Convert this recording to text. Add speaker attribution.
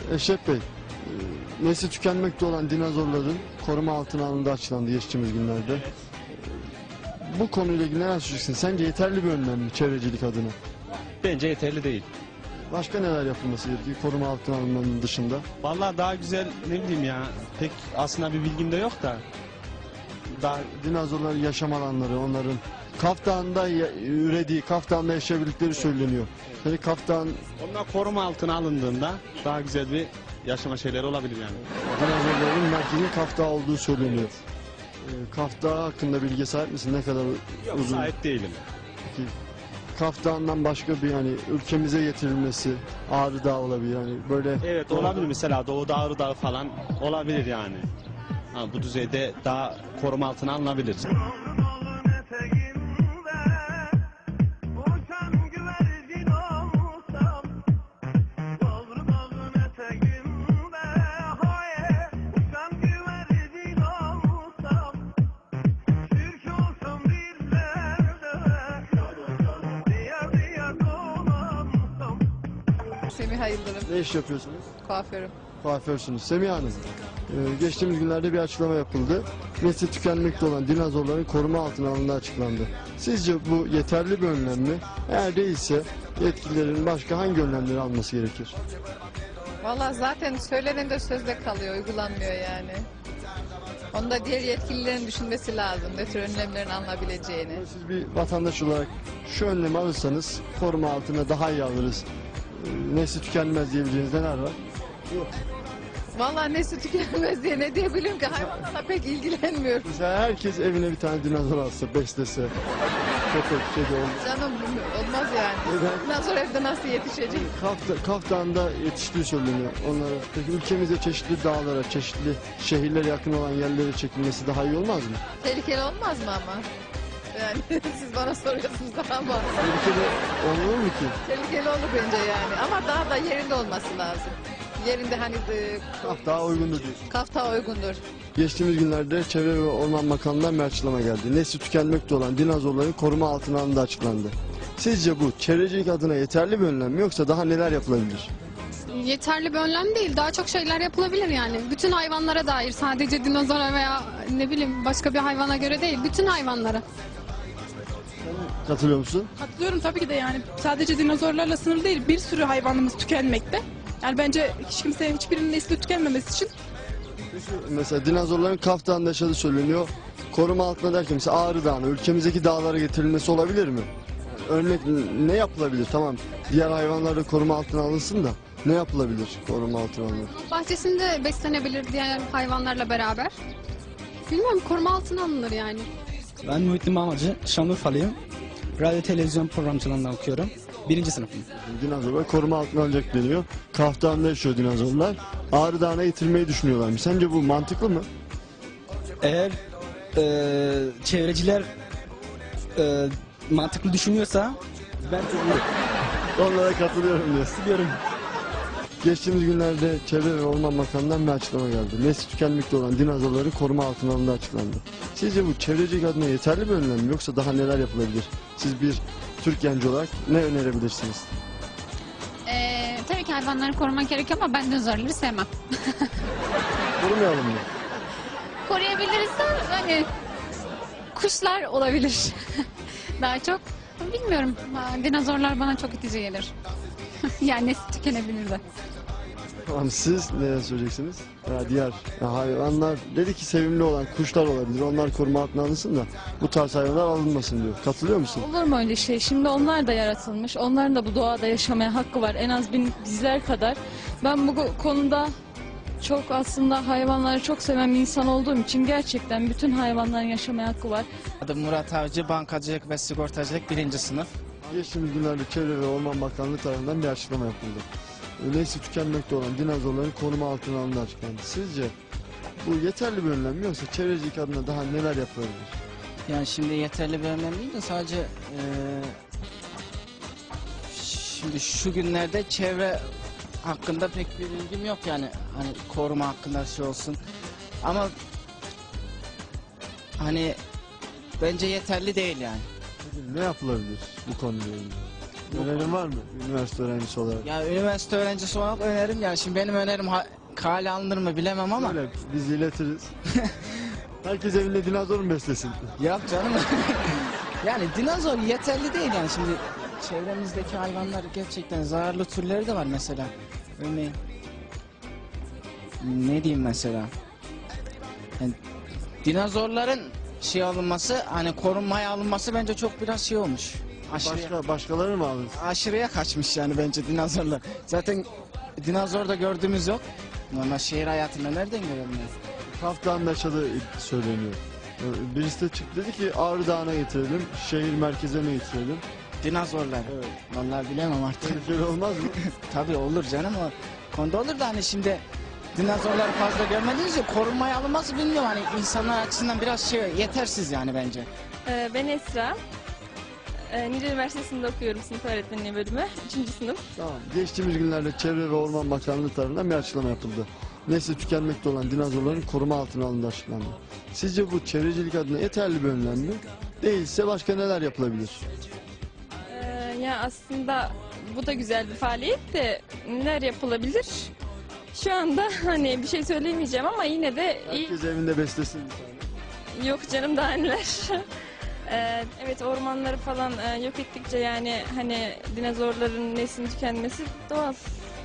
Speaker 1: Eşref Bey, nesli tükenmekte olan dinozorların koruma altına alındığı açıklandı geçtiğimiz günlerde. Bu konuyla ilgili neler söyleyeceksin? Sence yeterli bir önlem mi çevrecilik adına?
Speaker 2: Bence yeterli değil.
Speaker 1: Başka neler yapılması gerekiyor koruma altına alınmanın dışında?
Speaker 2: Vallahi daha güzel, ne bileyim ya, pek aslında bir bilgim de yok da. Daha
Speaker 1: Dinozorların yaşam alanları, onların Kaf Dağı'nda ürediği, Kaf Dağı'nda yaşayabildikleri söyleniyor. Yani Kaf Dağı'nın
Speaker 2: onlar koruma altına alındığında daha güzel bir yaşama şeyleri olabilir yani.
Speaker 1: dinozorların merkezinin Kaf Dağı olduğu söyleniyor. Kaf Dağı hakkında bilgi sahip misin? Ne kadar uzun?
Speaker 2: Sahip değilim.
Speaker 1: Peki, Kaf Dağı'ndan başka bir yani ülkemize getirilmesi, Ağrı Dağı olabilir yani böyle.
Speaker 2: Evet, olabilir, mesela Doğu Ağrı Dağı falan olabilir yani. Ha, bu düzeyde daha koruma altına alınabilir.
Speaker 3: Semiha Yıldırım,
Speaker 1: Ne iş yapıyorsunuz?
Speaker 3: kuaförüm.
Speaker 1: Kuaförsünüz. Semiha Hanım, geçtiğimiz günlerde bir açıklama yapıldı. Nesli tükenmekte olan dinozorların koruma altına alındığı açıklandı. Sizce bu yeterli bir önlem mi? Eğer değilse yetkililerin başka hangi önlemleri alması gerekir?
Speaker 3: Valla zaten söylenen de sözde kalıyor, uygulanmıyor yani. Onu da diğer yetkililerin düşünmesi lazım, ne tür önlemlerin alınabileceğini.
Speaker 1: Siz bir vatandaş olarak şu önlemi alırsanız koruma altına daha iyi alırız. Nesli tükenmez diyebileceğiniz neler var?
Speaker 3: Valla nesli tükenmez diye ne diyebilirim ki, hayvanlarla pek ilgilenmiyorum.
Speaker 1: Mesela herkes evine bir tane dinozor alsa, beslese, köpek, kedi olur.
Speaker 3: Canım olmaz yani.
Speaker 1: Neden?
Speaker 3: Bundan sonra evde nasıl yetişecek?
Speaker 1: Kaf Dağı'nda yetiştiği söyleniyor. Onlara, peki ülkemizde çeşitli dağlara, çeşitli şehirlere yakın olan yerlere çekilmesi daha iyi olmaz mı?
Speaker 3: Tehlikeli olmaz mı ama? Yani siz bana soruyorsunuz ama
Speaker 1: Tehlikeli olur mu ki?
Speaker 3: tehlikeli olur bence yani. Ama daha da yerinde olması lazım. Yerinde hani
Speaker 1: Kaf Dağı uygundur diyor.
Speaker 3: kafta uygundur.
Speaker 1: Geçtiğimiz günlerde Çevre ve Orman Bakanlığı'ndan bir açıklama geldi. Nesli tükenmekte olan dinozorların koruma altına alındığı açıklandı. Sizce bu çevrecilik adına yeterli bir önlem mi yoksa daha neler yapılabilir?
Speaker 4: Yeterli bir önlem değil. Daha çok şeyler yapılabilir yani. Bütün hayvanlara dair, sadece dinozora veya ne bileyim başka bir hayvana göre değil. Bütün hayvanlara.
Speaker 1: Katılıyor musun?
Speaker 5: Katılıyorum tabii ki de, yani sadece dinozorlarla sınırlı değil, bir sürü hayvanımız tükenmekte. Yani bence hiç kimsenin hiçbirinin nesli tükenmemesi için
Speaker 1: Mesela dinozorların Kaf Dağı'nda yaşadığı söyleniyor. Koruma altına derken mesela Ağrı Dağı'na, ülkemizdeki dağlara getirilmesi olabilir mi? Örnek ne yapılabilir? Tamam, diğer hayvanlar da koruma altına alınsın da ne yapılabilir koruma altına alınır?
Speaker 4: Bahçesinde beslenebilir diğer hayvanlarla beraber. Bilmiyorum, koruma altına alınır yani.
Speaker 6: Ben Muhittin Mamacı, Şanlıurfalıyım. Radyo televizyon programcılığından okuyorum. 1. sınıfım.
Speaker 1: Dinozorlar koruma altına alınacak deniyor. Kaf Dağı'nda yaşıyor dinozorlar. Ağrı Dağı'na getirmeyi düşünüyorlarmış. Sence bu mantıklı mı?
Speaker 6: Eğer çevreciler mantıklı düşünüyorsa bence olur.
Speaker 1: Onlara katılıyorum diyorsun.
Speaker 6: Diyorum.
Speaker 1: Geçtiğimiz günlerde Çevre ve Orman Bakanlığı'ndan bir açıklama geldi. Nesli tükenmekte olan dinozorların koruma altına alındığı açıklandı. Sizce bu çevrecilik adına yeterli bir önlem mi yoksa daha neler yapılabilir? Siz bir Türk genci olarak ne önerebilirsiniz?
Speaker 7: Tabii ki hayvanları korumak gerekiyor ama ben dinozorları sevmem.
Speaker 1: Korumayalım mı?
Speaker 7: Koruyabiliriz de hani kuşlar olabilir. Daha çok bilmiyorum. Dinozorlar bana çok itici gelir. Yani nesli tükenebilir de.
Speaker 1: Tamam, siz ne söyleyeceksiniz? Ya diğer hayvanlar dedi ki sevimli olan kuşlar olabilir. Onlar koruma altına alınsın da bu tarz hayvanlar alınmasın diyor. Katılıyor musun?
Speaker 8: Olur mu öyle şey? Şimdi onlar da yaratılmış. Onların da bu doğada yaşamaya hakkı var. En az bizler kadar. Ben bu konuda çok aslında hayvanları çok seven bir insan olduğum için gerçekten bütün hayvanların yaşamaya hakkı var.
Speaker 9: Adım Murat Avcı, bankacılık ve sigortacılık 1. sınıf.
Speaker 1: Geçtiğimiz günlerde Çevre ve Orman Bakanlığı tarafından bir açıklama yapıldı. Nesli tükenmekte olan dinozorların koruma altına alındığı açıklandı. Sizce bu yeterli bir önlem mi yoksa çevrecilik adına daha neler yapılabilir?
Speaker 9: Yani şimdi yeterli bir önlem değil de sadece şimdi şu günlerde çevre hakkında pek bir bilgim yok, yani hani koruma hakkında şey olsun. Ama hani bence yeterli değil yani.
Speaker 1: Ne yapılabilir bu konuyla ilgili? Önerin var mı üniversite öğrencisi olarak?
Speaker 9: Ya üniversite öğrencisi olarak önerim yani şimdi benim önerim kale alınır mı bilemem ama.
Speaker 1: Öyle biz iletiriz. Herkes evinde dinozor mu beslesin?
Speaker 9: Yok canım. Yani dinozor yeterli değil yani şimdi çevremizdeki hayvanlar gerçekten zararlı türleri de var mesela. Örneğin ne diyeyim mesela? Yani dinozorların şey alınması hani korunmaya alınması bence çok biraz şey olmuş.
Speaker 1: Başkaları mı alır?
Speaker 9: Aşırıya kaçmış yani bence dinozorlar. Zaten dinozor da gördüğümüz yok. Normal şehir hayatında nereden görelim yani?
Speaker 1: Kaf Dağı'nda yaşadığı söyleniyor. Birisi de çıktı dedi ki Ağrı Dağı'na getirelim, şehir merkezine getirelim.
Speaker 9: Dinozorlar.
Speaker 1: Evet.
Speaker 9: Vallahi bilemem artık.
Speaker 1: Böyle şey olmaz mı?
Speaker 9: Tabii olur canım o konuda olur da hani şimdi dinozorları fazla görmediğiniz için korunmaya alınması bilmiyorum hani insanlar açısından biraz şey yetersiz yani bence.
Speaker 10: Ben Esra. Niğde Üniversitesi'nde okuyorum sınıf öğretmenliği bölümü. 3. sınıf.
Speaker 1: Tamam. Geçtiğimiz günlerde Çevre ve Orman Bakanlığı tarafından bir açıklama yapıldı. Nesli tükenmekte olan dinozorların koruma altına alındığı açıklandı. Sizce bu çevrecilik adına yeterli bir önlem mi? Değilse başka neler yapılabilir?
Speaker 10: Ya aslında bu da güzel bir faaliyet de neler yapılabilir? Şu anda hani bir şey söyleyemeyeceğim ama yine de iyi.
Speaker 1: Herkes evinde beslesin bir tane.
Speaker 10: Yok canım daha neler. Evet ormanları falan yok ettikçe yani hani dinozorların neslinin tükenmesi doğal.